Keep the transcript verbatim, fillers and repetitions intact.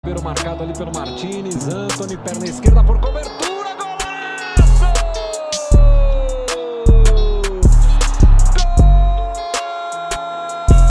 Marcado ali pelo Martínez, Antony, perna esquerda por cobertura.